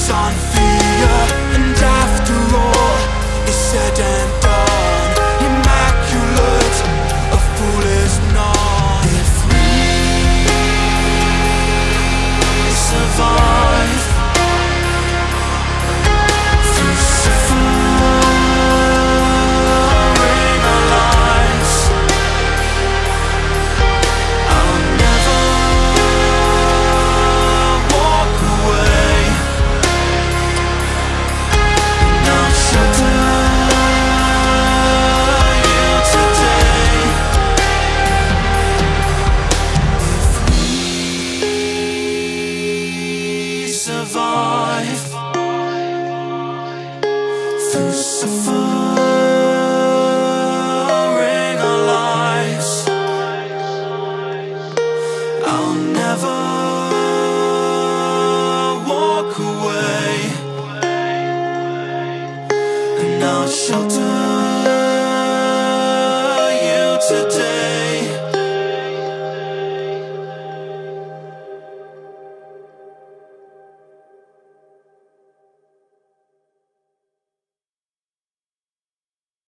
on fear, and after all is said and done, immaculate, a fool is none. If we survive through suffering our lives, I'll never walk away. And I'll shelter you today. If we survive through suffering our lives, I'll never walk away, and I'll shelter